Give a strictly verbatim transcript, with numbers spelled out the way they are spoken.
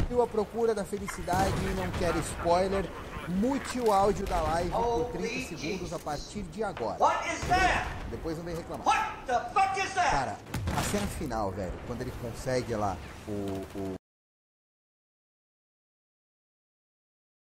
A procura da felicidade e não quer spoiler, mute o áudio da live por trinta segundos a partir de agora. Depois não vem reclamar. Cara, a cena final, velho, quando ele consegue lá o... o...